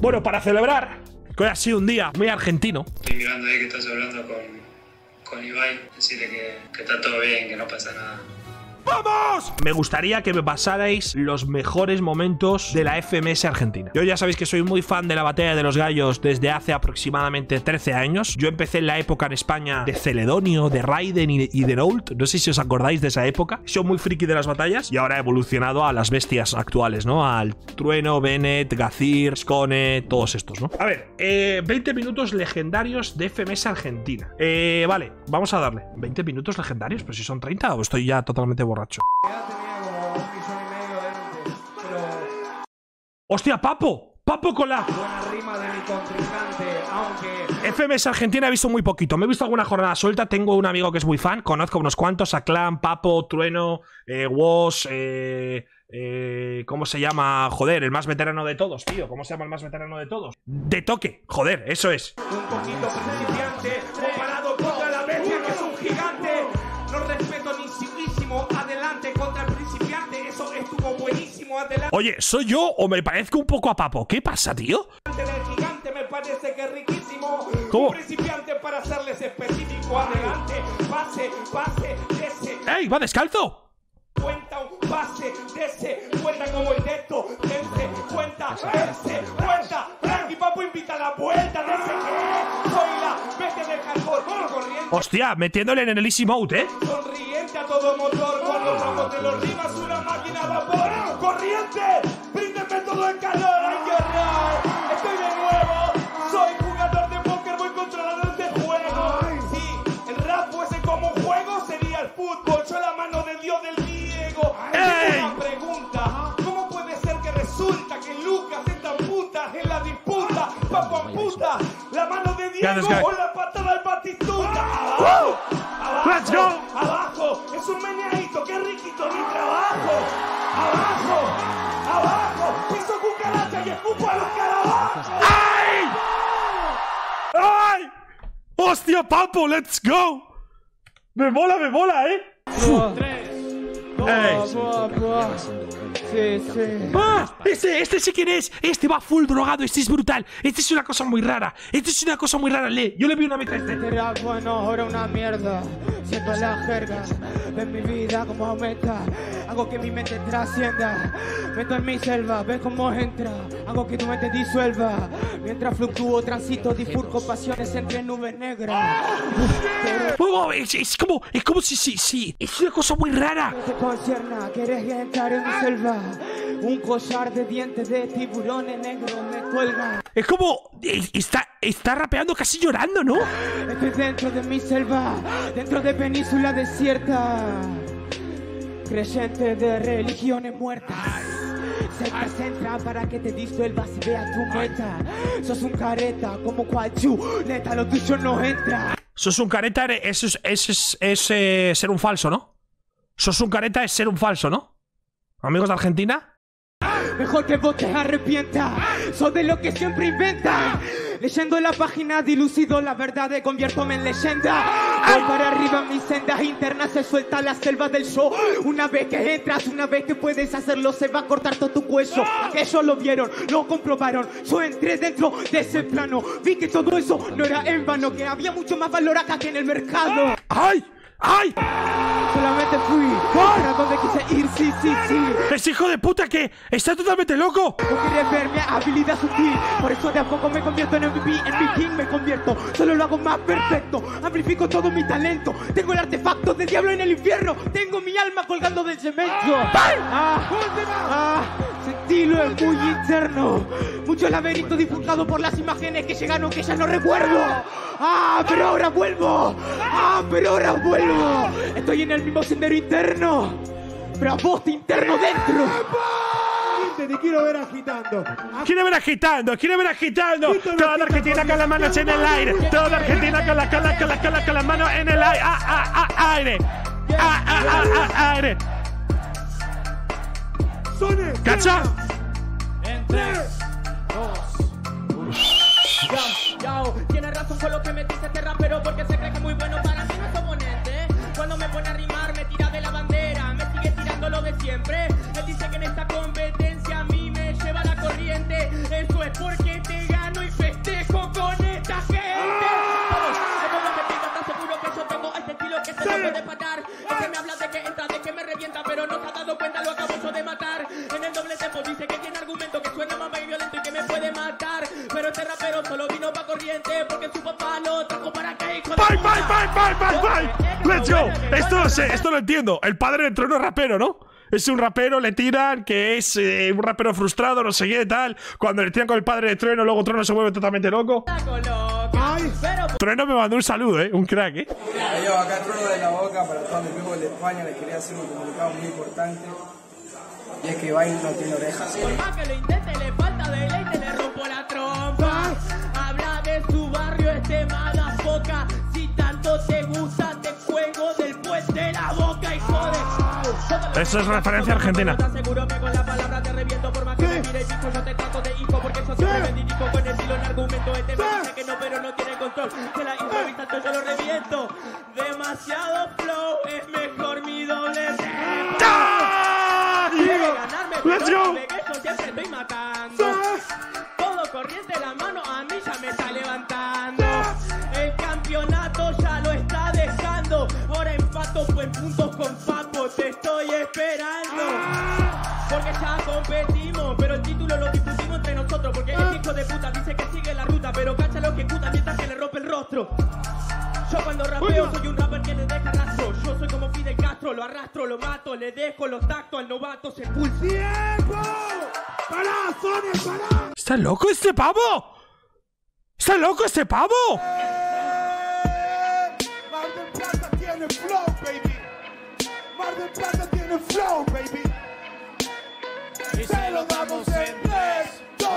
Bueno, para celebrar que hoy ha sido un día muy argentino. Estoy mirando ahí que estás hablando con Ibai. Decirle que está todo bien, que no pasa nada. ¡Vamos! Me gustaría que me pasarais los mejores momentos de la FMS Argentina. Yo ya sabéis que soy muy fan de la Batalla de los Gallos desde hace aproximadamente 13 años. Yo empecé en la época en España de Celedonio, de Raiden y de Noult. No sé si os acordáis de esa época. Soy muy friki de las batallas y ahora he evolucionado a las bestias actuales, ¿no? Al Trueno, Bennett, Gazir, Skone, todos estos, ¿no? A ver, 20 minutos legendarios de FMS Argentina. Vale, vamos a darle. ¿20 minutos legendarios? Pues si son 30 o estoy ya totalmente borracho. ¡Hostia, Papo! ¡Papo con la buena rima de mi contrincante! Aunque FMS Argentina he visto muy poquito. Me he visto alguna jornada suelta. Tengo un amigo que es muy fan. Conozco unos cuantos. A Clan, Papo, Trueno, Woz, ¿cómo se llama? Joder, el más veterano de todos, tío. ¿Cómo se llama el más veterano de todos? De Toque. Joder, eso es. un poquito principiante comparado contra la bestia que es un gigante. No respeto ni siquísimo. Adelante contra el principiante. Eso estuvo buenísimo. Adelante. Oye, ¿soy yo o me parezco un poco a Papo? ¿Qué pasa, tío? Del gigante me parece que es riquísimo. ¿Cómo? Un principiante para serles específico. Adelante, pase, dese. ¡Ey, va descalzo! Cuenta un pase, dese. Cuenta como el dedo, dese. Cuenta, dese. Cuenta. Frankie Papo invita a la vuelta. Dese que soy la bestia del hardcore. Corriente. Hostia, metiéndole en el easy mode, ¿eh? Sonriente a todo motor. Cuando tramo de los rimas una máquina a vapor. Corriente. Bríndeme todo el calor. Hay que errar. Estoy de nuevo. Soy jugador de póker. Voy controlador de juego. Sí, el rap fuese como un juego. Sería el fútbol. Yo la mano de Dios del Diego. ¡Ey! Una pregunta. ¿Cómo puede ser que resulta que Lucas está puta en la disputa? Papo amputa. La mano de Diego o la patada al Batistuta. Abajo. Abajo. Let's go. Abajo. Es un meneadito. Qué riquito mi trabajo. Abajo. Abajo. Piso cucaracha y escupo a los carabajos. ¡Ay! ¡Ay! ¡Hostia, Papo! ¡Let's go! Me mola, ¿eh? 3, 2, sí. ¡Ah! Este sí quién es. Este va full drogado. Este es brutal. Este es una cosa muy rara. Yo le vi una vez a este. Era bueno, ahora una mierda. Siento la jerga. Ves mi vida como aumenta. Hago que mi mente trascienda. Meto en mi selva, ves cómo entra. Hago que tu mente disuelva. Mientras fluctúo, transito, difurco pasiones entre nubes negras. Oh, es como si. Es una cosa muy rara. Te concierna, quieres entrar en mi selva. Un collar de dientes de tiburones negros me cuelga. Es como. Está rapeando casi llorando, ¿no? Estoy dentro de mi selva, dentro de península desierta. Creyente de religiones muertas. Sectas entra para que te disuelvas y veas tu meta. Sos un careta como Quachu, neta lo tuyo no entra. Sos un careta, eso es ser un falso, ¿no? Sos un careta es ser un falso, ¿no? Amigos de Argentina. Mejor que vos te arrepientas. Sos de lo que siempre inventan. Leyendo la página dilucido la verdad y conviértome en leyenda. Voy para arriba en mis sendas internas. Se suelta la selva del show. Una vez que entras, una vez que puedes hacerlo, se va a cortar todo tu cuello. Aquellos lo vieron, lo comprobaron. Yo entré dentro de ese plano. Vi que todo eso no era en vano, que había mucho más valor acá que en el mercado. ¡Ay! ¡Ay! Solamente fui para donde quise ir, sí. ¡Es hijo de puta que está totalmente loco! No quieres ver mi habilidad sutil. Por eso de a poco me convierto en MVP. En mi king me convierto. Solo lo hago más perfecto. Amplifico todo mi talento. Tengo el artefacto del diablo en el infierno. Tengo mi alma colgando del cemento. Sentilo es muy interno. Mucho laberinto difuscado por las imágenes que llegaron que ya no recuerdo. Pero ahora vuelvo. Estoy en el mismo sendero interno. Pero a vos te interno dentro. Te quiero ver agitando. ¡Quiere ver agitando! Toda Argentina con las manos en el aire. Toda Argentina con las manos en el aire. Aire. Aire. ¿Cacha? En 3, 2, Yao, tiene razón con lo que me dice este rapero, porque se cree que es muy bueno para mí no es oponente. Cuando me pone a rimar me tira de la bandera, me sigue tirando lo de siempre. Él dice que en esta competencia a mí me lleva la corriente. Eso es porque te puede matar. Pero este rapero solo vino pa' corriente porque su papá lo trajo para que hijo de ¡Bye, puta. bye! ¡Let's go! Esto lo entiendo. El padre de Trueno es rapero, ¿no? Es un rapero, le tiran, que es un rapero frustrado, no sé qué, tal. Cuando le tiran con el padre de Trueno, luego Trueno se vuelve totalmente loco. Trueno me mandó un saludo, un crack, Yo acá Trueno de la Boca, para todos mis amigos de España, les quería hacer un comunicado muy importante. Y es que Ibai no tiene orejas. Por más que lo intente, le falta deleite, le rompo la trompa. Habla de su barrio, este madafoca. Si tanto te gusta, te juego del puente de la boca, hijo de... Eso es referencia a Argentina. Seguro que con la palabra te reviento. Por más que me mire chico, yo te trato de hijo. Porque yo siempre me dirijo con estilo en argumento. Este me dice que no, pero no tiene control. Que la improvisando yo lo reviento. Demasiado flow, es mejor mi doble tempo. Quiere ganarme, Let's pero go. sabe que yo siempre estoy matando. Todo corriente la mano, a mí ya me está levantando. El campeonato ya lo está dejando. Ahora empato en puntos con Papo, te estoy esperando. Porque ya competimos, pero el título lo discutimos entre nosotros. Porque el hijo de puta dice que sigue la ruta, pero cacha lo que ejecuta mientras que le rompe el rostro. Yo cuando rapeo soy un rapper que le deja rastro. Yo soy como Fidel Castro, lo arrastro, lo mato, le dejo los tactos al novato, se pulsa. ¡Tiempo! ¡Pará, Sonia, pará! ¿Está loco este pavo? ¿Está loco este pavo? Mar del Plata tiene flow, baby. Mar del Plata tiene flow, baby. Y se lo damos en 3, 2,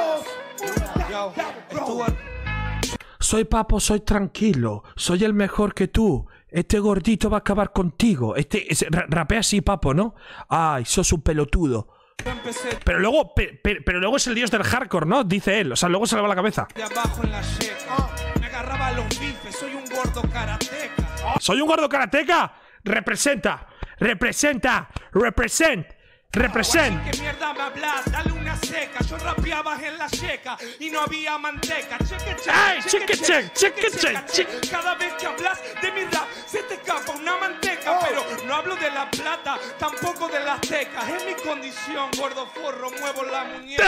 1. Soy Papo, soy tranquilo. Soy el mejor que tú. Este gordito va a acabar contigo. Rapea así, Papo, ¿no? Ay, sos un pelotudo. Pero luego es el dios del hardcore, ¿no? Dice él. O sea, luego se le va la cabeza. De abajo en la checa, me agarraba los bifes, soy un gordo karateca. ¿Soy un gordo karateca? Representa. Represent. Guachín, ¿qué mierda me hablas? Dale una seca. Yo rapeaba en la checa y no había manteca. ¡Ay, cheque! Cada vez que hablas de mi rap se te escapa una manteca. Pero no hablo de la plata, tampoco de las tecas. Es mi condición, gordo forro, muevo la muñeca.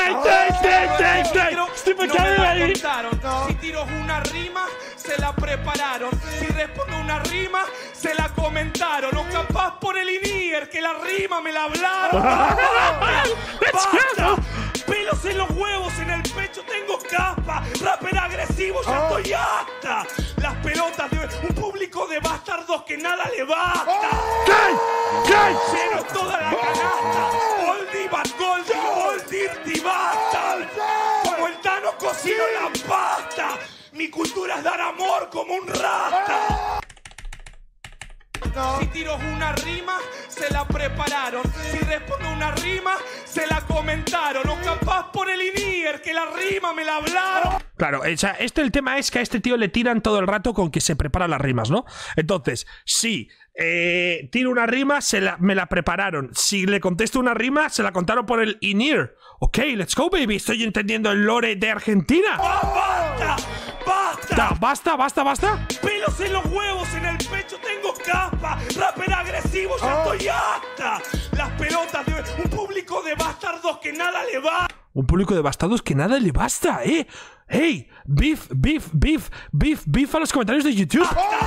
No me la contaron. Si tiro una rima, se la prepararon. Si respondo una rima, se la comentaron. O capaz por el INIER, que la rima me la hablaron. ¡Basta! Pelos en los huevos, en el pecho tengo capa. Rapper agresivo, ya estoy hasta. Las pelotas de un público de bastardos que nada le basta. Lleno toda la canasta. Oldie but goldie, old dirty bastard. Como el Tano cocino la pasta. Mi cultura es dar amor como un rasta. Si tiro una rima, se la prepararon. Si respondo una rima, se la comentaron. O capaz por el INIER, que la rima me la hablaron. Claro, o sea, el tema es que a este tío le tiran todo el rato con que se preparan las rimas, ¿no? Entonces, si tiro una rima, me la prepararon. Si le contesto una rima, se la contaron por el INIER. Ok, let's go, baby. Estoy entendiendo el lore de Argentina. ¡Basta! ¡Basta! Pelos en los huevos, en el pecho tengo capa. Rapper agresivo, ya estoy hasta. Las pelotas de un público de bastardos que nada le va. Un público de bastardos que nada le basta, ¿eh? ¡Hey! Beef a los comentarios de YouTube.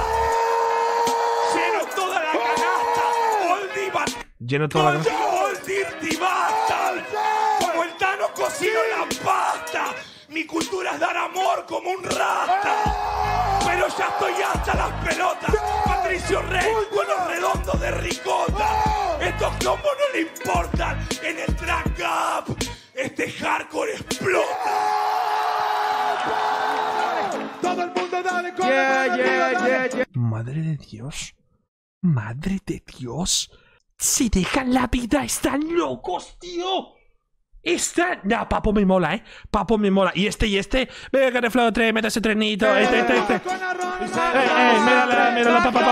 Lleno toda la canasta. Oldie but Lleno toda la canasta. old dirty bastard. Como el Tano cocino la pasta. Mi cultura es dar amor como un rasta. Pero ya estoy hasta las pelotas. Patricio Rey con los redondos de ricota. Estos combos no le importan. En el track up, este hardcore explota. Todo el mundo dale con yeah. Madre de Dios. Madre de Dios. Si dejan la vida, están locos, tío. Nah, Papo me mola, Papo me mola. Y este. Venga, que reflow 3, meta ese trenito. Mírala,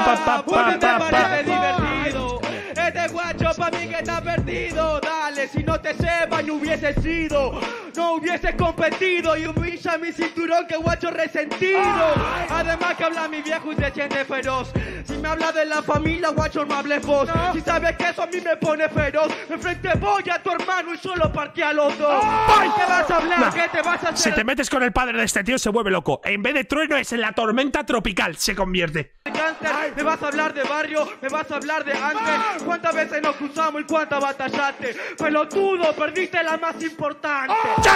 divertido. Este guacho pa' mí que está perdido. Dale, si no no te sepa, no hubiese sido. No hubiese competido y humilla mi cinturón, que guacho resentido. Además que habla mi viejo y se siente feroz. Si me habla de la familia, guacho, no hables vos. Si sabes que eso a mí me pone feroz, enfrente voy a tu hermano y solo partí a los dos. ¿Qué vas a hablar? ¿Qué te vas a hacer? Si te metes con el padre de este tío, se vuelve loco. En vez de trueno, es en la tormenta tropical. Se convierte. Me vas a hablar de barrio, me vas a hablar de antes. ¿Cuántas veces nos cruzamos y cuántas batallaste? Pelotudo, perdiste la más importante.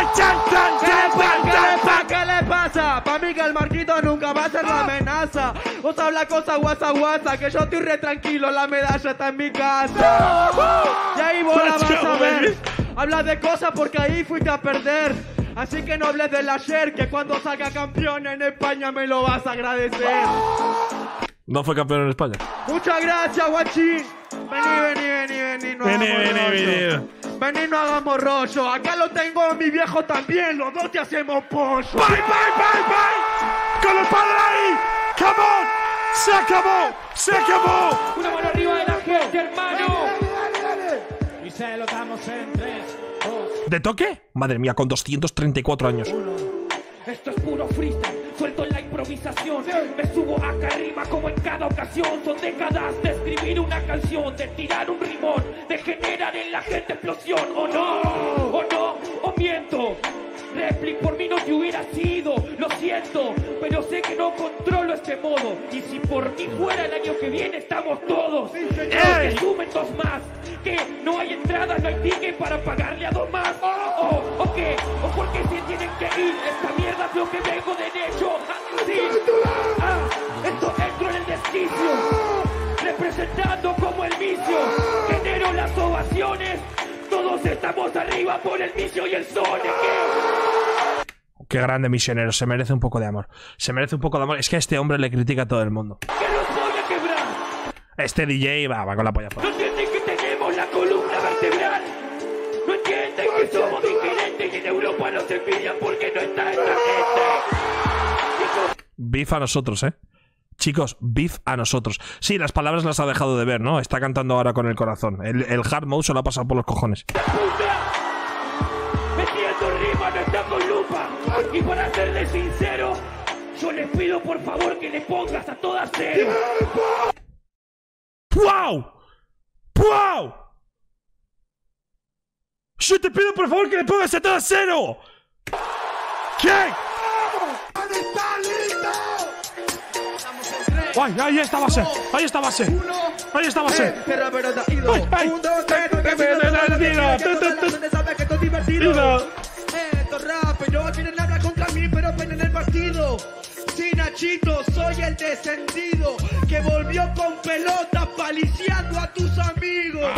¿Qué le pasa? Pa' mí que el Marquito nunca va a ser la amenaza. Vos habla cosas guasa, que yo estoy re tranquilo, la medalla está en mi casa. Y ahí vos la vas a ver. Habla de cosas porque ahí fuiste a perder. Así que no hables del ayer, que cuando salga campeón en España me lo vas a agradecer. No fue campeón en España. Muchas gracias, guachín. Vení. Vení, no hagamos rollo. Acá lo tengo a mi viejo también. Los dos te hacemos pollo. ¡Bye! ¡Con el padre ahí! ¡Come on! ¡Se acabó! Una mano arriba de la gente, hermano. Y se lo damos en 3, 2. ¿De toque? Madre mía, con 234 años. Esto es puro freestyle, suelto en la improvisación. Me subo acá arriba como en cada ocasión. Son décadas de escribir una canción, de tirar un rimón, de generar en la gente explosión. ¿O no? ¿O miento? Replic por mí no te hubiera sido, lo siento, pero sé que no controlo este modo. Y si por mí fuera el año que viene estamos todos. Que sumen 2 más, que no hay entradas, no hay ticket para pagarle a 2 más. ¿O qué? ¿O por qué se tienen que ir? Esta mierda es lo que vengo de hecho. Sí. Esto entro en el desquicio, representando como el vicio. Genero las ovaciones. Todos estamos arriba por el vicio y el sol. Qué grande misionero, se merece un poco de amor. Es que a este hombre le critica a todo el mundo. ¡Que los voy a quebrar! Este DJ va con la polla fuera. ¿No entienden que tenemos la columna vertebral? ¿No entienden que somos diferentes y en Europa nos envidian porque no está esta gente? Beef a nosotros, Chicos, beef a nosotros. Sí, las palabras las ha dejado de ver, ¿no? Está cantando ahora con el corazón. El hard mode se lo ha pasado por los cojones. Metiendo rima no está con lupa. Y para serles sincero, yo les pido por favor que le pongas a todas 0. ¡Wow! Yo te pido por favor que le pongas a todas 0. ¿Qué? ¡Ay, ahí está base! Esto rápido, quieren hablar contra mí, pero ven en el partido. Sí, Nachito, soy el descendido que volvió con pelota paliciando a tus amigos.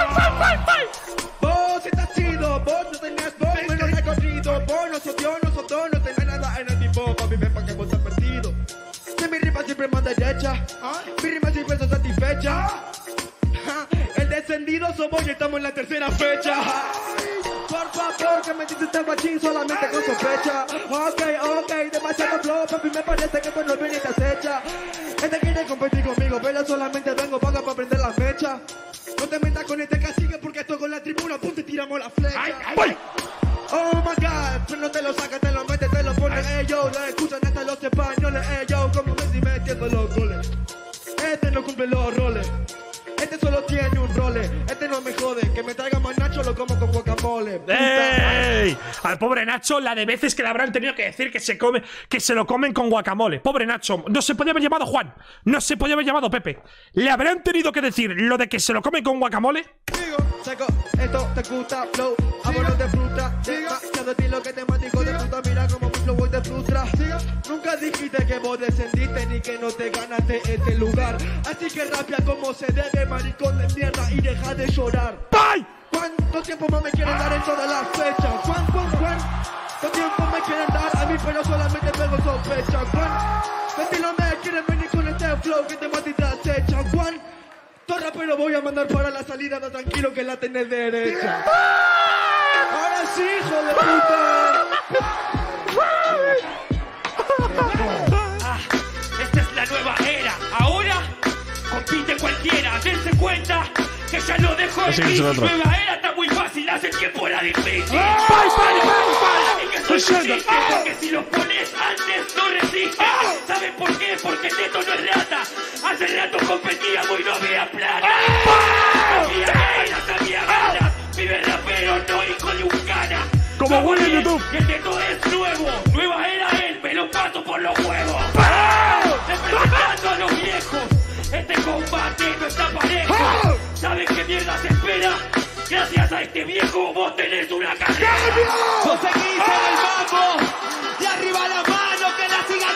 Vos estás chido, vos no tenías voz, menos recorrido. Vos no sos Dios, no tenés nada en el tipo. Papi, ven pa' que vos estás perdido. Que mi rima siempre más derecha, mi rima siempre está satisfecha. El descendido somos y estamos en la 3ª fecha. Por favor, que me dices este guachín solamente con sospecha. Ok, demasiado flow, papi, me parece que tú no vienes y te acecha. Este quiere competir conmigo, pero solamente vengo paga para prender la fecha. No te metas con este cacique porque esto con la tribuna, punto y tiramos la flecha. Oh my God, pero no te lo sacas, te lo metes, te lo pones, yo. Lo escuchan hasta los españoles, yo. Como Messi metiendo los goles. Este no cumple los roles. Este solo tiene un role. Este no me jode. Que me traiga más Nacho, lo como con guacamole. ¡Ey! Al pobre Nacho, la de veces que le habrán tenido que decir que se lo comen con guacamole. Pobre Nacho. No se podía haber llamado Juan. No se podía haber llamado Pepe. ¿Le habrán tenido que decir lo de que se lo comen con guacamole? Sigo, seco, esto te gusta, flow. Amor no te frustra. Demasiado estilo que te mata, hijo de puta. Mira como mi flow hoy te frustra. Nunca dijiste que vos descendiste ni que no te ganaste este lugar. Así que rapia como se debe, maricón de mierda, y deja de llorar. ¡Bye! ¿Cuánto tiempo más me quieren dar en todas las fechas? ¿Cuánto tiempo me quieren dar a mí, pero solamente pego sospecha? ¿Cuánto estilo me quieren venir con este flow que te mata y te acecha? ¿Cuánto rapero voy a mandar para la salida? Da tranquilo que la tenés derecha. Ahora sí, hijo de puta. Esta es la nueva era. Ahora compite cualquiera. Dense cuenta que ya no dejo de ir. Nueva era está muy fácil. mientras el tiempo era difícil. Y que soy un chiste, porque si lo pones antes no resiste. ¿Saben por qué? Porque Teto no es rata. Hace rato competíamos y no había plata. Había ganas, había ganas. Vive rapero, no hijo de un cana. Como huele en YouTube. Que Teto es nuevo, nueva era él, me lo paso por los huevos. Representando a los viejos, este combate no está parejo. ¿Saben qué mierda se espera? Gracias a este viejo vos tenés una carrera. Vos seguís en el mambo y arriba la mano que la siga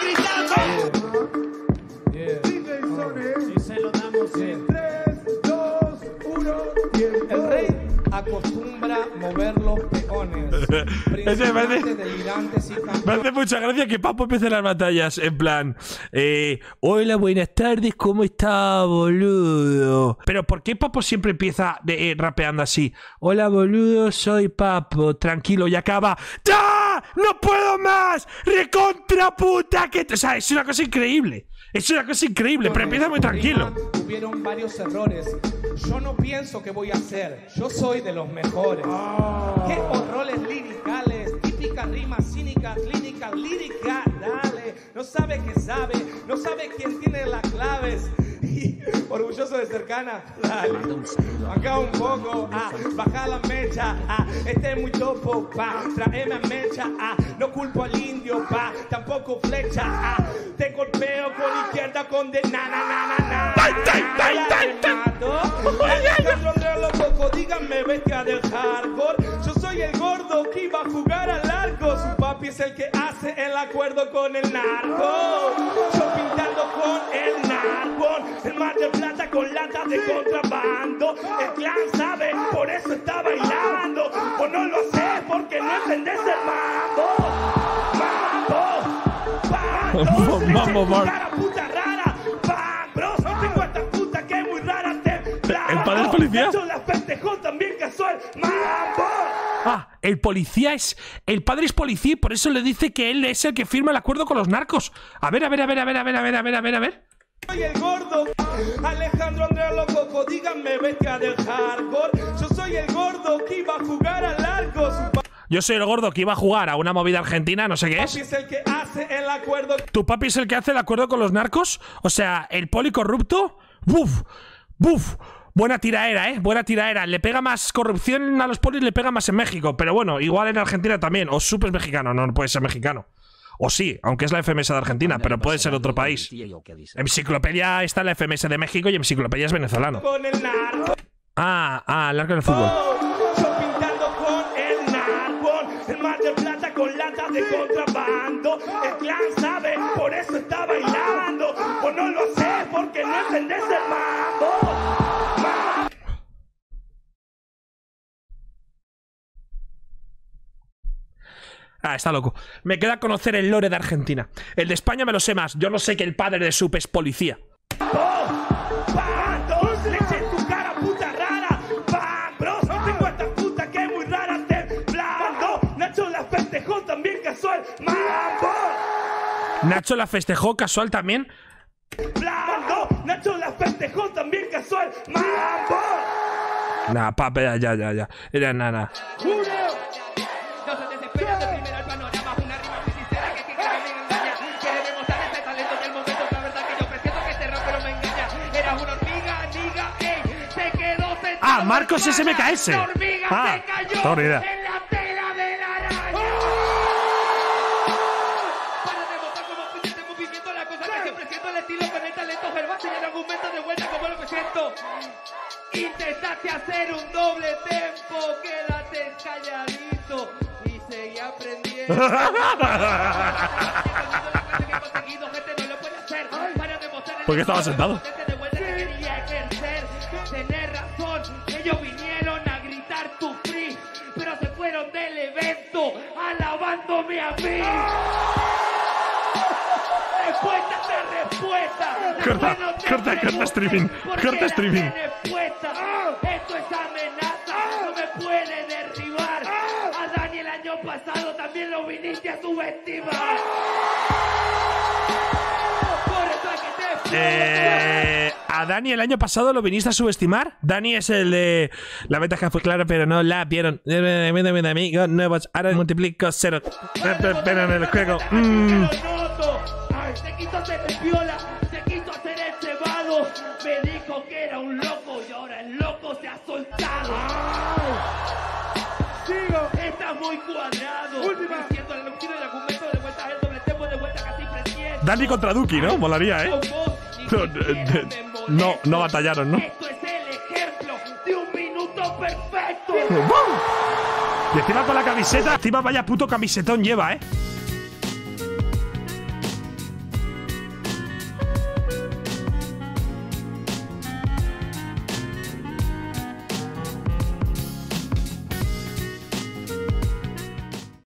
gritando. Y se lo damos en 3, 2, 1, El rey acostumbra mover los peones. Ese me hace- delirantes y Me hace mucha gracia que Papo empiece las batallas en plan hola, buenas tardes, ¿cómo está, boludo? Pero ¿por qué Papo siempre empieza rapeando así? Hola, boludo, soy Papo, tranquilo, y acaba ¡ya! ¡No puedo más! ¡Recontra puta! Que o sea, es una cosa increíble. Es una cosa increíble, pero empieza muy tranquilo. Hubieron varios errores. Yo no pienso que voy a hacer. Yo soy de los mejores. Qué horrores liricales, típicas rimas cínicas, clínicas, líricas. Dale, no sabe qué sabe, no sabe quién tiene las claves. Y orgulloso de cercana, dale. Acá un poco, baja la mecha, este es muy topo, traeme a mecha, no culpo al indio, tampoco flecha, te golpeo con izquierda con de na. Alejandro Andrea lo poco, díganme bestia del hardcore. Yo soy el gordo que iba a jugar al arco. Su papi es el que hace el acuerdo con el narco. Yo pintando con el narco. El Mar de Plata con latas de contrabando. El clan sabe, por eso está bailando. O no lo haces porque no entendés el mambo. Mambo, Cara puta rara. Bro, no tengo esta puta que es muy rara. ¿El padre es policía? Yo la festejó también casual. Mambo. El policía es... El padre es policía y por eso le dice que él es el que firma el acuerdo con los narcos. A ver. Soy el gordo, Alejandro Andrea Lococo, díganme bestia del hardcore. Yo soy el gordo que iba a jugar al arco. Yo soy el gordo que iba a jugar a una movida argentina, no sé qué Papi es el que hace el acuerdo. ¿Tu papi es el que hace el acuerdo con los narcos? O sea, el poli corrupto. ¡Buf! Buena tiraera, buena tiraera. Le pega más corrupción a los polis, le pega más en México. Pero bueno, igual en Argentina también. O súper mexicano, no puede ser mexicano. O sí, aunque es la FMS de Argentina, pero puede ser otro país. Enciclopedia está la FMS de México y Enciclopedia es venezolano. Con el narco. El arco del fútbol. Yo pintando con el narco. El Mar de Plata con latas de contrabando. El clan sabe, por eso está bailando. O no lo haces porque no entendés el mambo. Está loco. Me queda conocer el lore de Argentina. El de España me lo sé más. Yo no sé que el padre de Sup es policía. Leche en tu cara, puta rara. Bros, no tengo esta puta que es muy rara. Temblando. Nacho la festejó también casual. Mambo. Nacho la festejó casual también. Nacho la festejó también casual. Mambo. Nah, papi, ya. Era nada. No se desespera de primera al panorama. Una rima muy sincera que me engaña. Quiere demostrar este talento del momento. La verdad que yo presiento que este rapero me engaña. Era una hormiga, niga, se quedó sentado. Marcos SMKS. La hormiga se cayó idea. en la tela de la araña. Para demostrar cómo fue este movimiento, la cosa que siempre siento el estilo con el talento verbal y el argumento de vuelta como lo que siento. Intentaste hacer un doble tempo, quédate calladito y seguí aprendiendo. ¿Por qué estaba sentado? Tener razón, ellos vinieron a gritar tu free, pero se fueron del evento alabándome a mí. Respuesta tras respuesta. Corta streaming. Corta streaming. Esto es amenaza, no me puede derribar. A Dani el año pasado también lo viniste a subestimar. Por eso hay que te ¿A Dani el año pasado lo viniste a subestimar? Dani es el de... La ventaja fue clara, pero no la vieron. Amigos nuevos, ahora multiplico cero. Pero en el juego. Se quiso hacer el piola, se quiso hacer el cebado. Me dijo que era un loco y ahora el loco se ha soltado. Sigo. Está muy cuadrado. Última. Diciendo el giro y argumento de vuelta el doble tempo de vuelta casi 300. Dani contra Duki, ¿no? Molaría, ¿eh? No batallaron, ¿no? Esto es el ejemplo de un minuto perfecto. Y encima con la camiseta, encima vaya puto camisetón lleva, ¿eh?